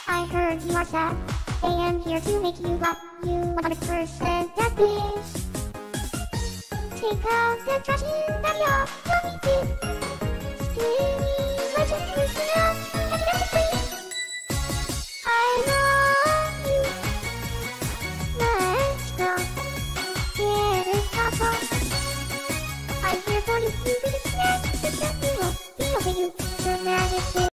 I heard you are sad. I am here to make you laugh. You 100% that bitch. Take out the trash in that you're going to. Skinny legend who's now. Have you got the I love you. Let's go. Get it possible. I'm here for you. You can snack. The snack will be over you. Dramatic.